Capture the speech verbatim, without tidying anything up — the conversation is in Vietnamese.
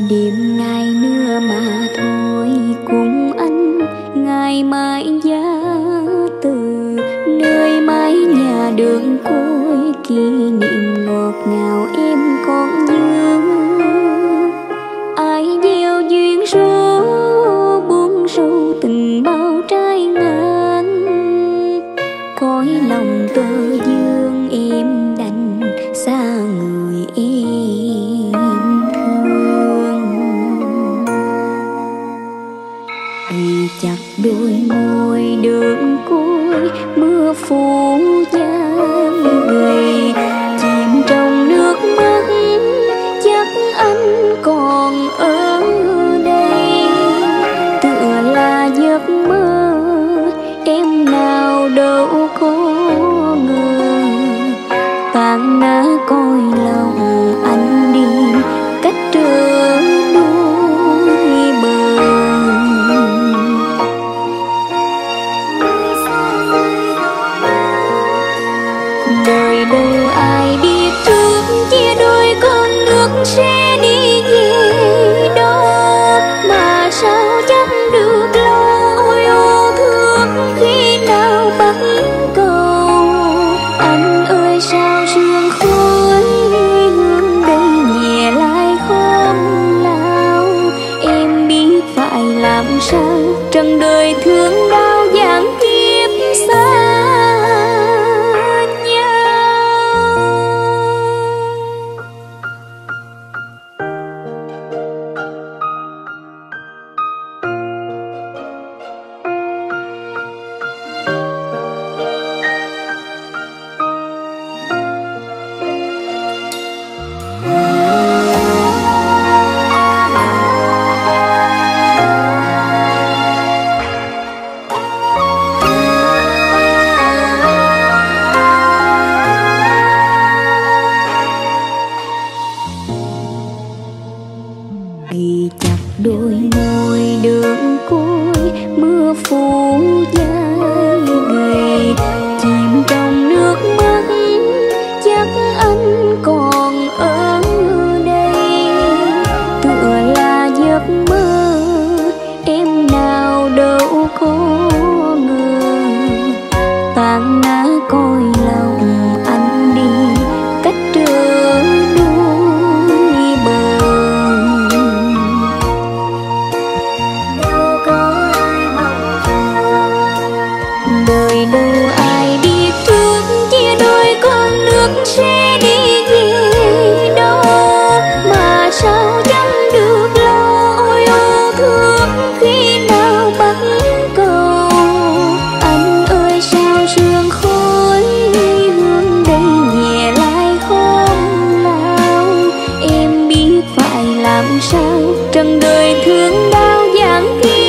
Đêm nay nữa mà thôi cùng anh ngày mai giá từ nơi mái nhà đường côi kỷ niệm ngọt ngào em còn nhớ. Ai gieo duyên số buông sâu tình bao trái ngang, cõi lòng tơ vương em đành xa người em thương. Vì chặt đôi môi đường côi mưa phủ dáng gầy, chìm trong nước mắt chắc anh còn ở đây. Tựa là giấc mơ em nào đâu có ngờ, tàn nát cõi lòng anh đi cách trở đôi bờ. Đời đâu ai biết trước chia đôi con nước sẽ đi về đâu, mà sao chắc được lo ôi ô thương khi nào bắt cầu. Anh ơi sao sương khói hương đây nhẹ lại khóm lao, em biết phải làm sao trần đời thương đau giảng kiếp xa. Vì chặt đôi môi đường côi mưa phủ dáng gầy, chìm trong nước mắt chắc anh còn ở đây. Tựa là giấc mơ em nào đâu có ngờ, tàn nát cõi lòng anh đi cách trở đôi bờ. Đời đâu ai biết trước chia đôi con nước sẽ đi về đâu, mà sao chẳng được lo ôi ô thương khi nào bắt cầu. Anh ơi sao sương khói hương đây nhẹ lại khóm lao, em biết phải làm sao trần đời thương đau giảng kia.